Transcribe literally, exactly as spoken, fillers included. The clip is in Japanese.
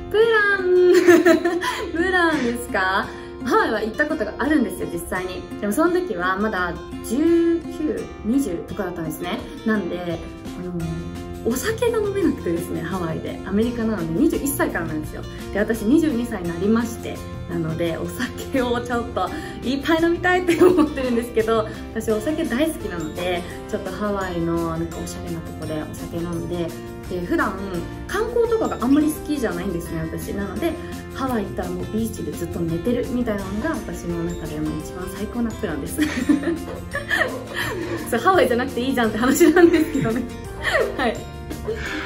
プランプランですか？ハワイは行ったことがあるんですよ、実際に。でもその時はまだじゅうきゅう、にじゅうとかだったんですね。なんで、あのー、お酒が飲めなくてですね、ハワイで。アメリカなのでにじゅういっさいからなんですよ。で、私にじゅうにさいになりまして、なので、お酒をちょっといっぱい飲みたいって思ってるんですけど、私お酒大好きなので、ちょっとハワイのなんかおしゃれなとこでお酒飲んで、で、普段観光とかがあんまり好きじゃないんですね、私。なので、ハワイ行ったらもうビーチでずっと寝てるみたいなのが私の中でも一番最高なプランです。そう、ハワイじゃなくていいじゃんって話なんですけどね。はい。